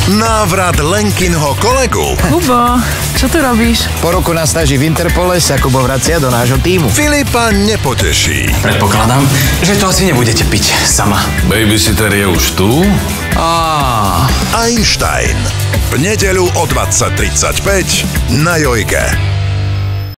Návrat Lenkinho kolegu Kubo, čo tu robíš? Po roku na stáži v Interpole sa Kubo vracia do nášho tímu. Filipa nepoteší. Predpokladám, že to asi nebudete piť sama. Babysitter je už tu? Einstein. V nedeľu o 20:35 na Jojke.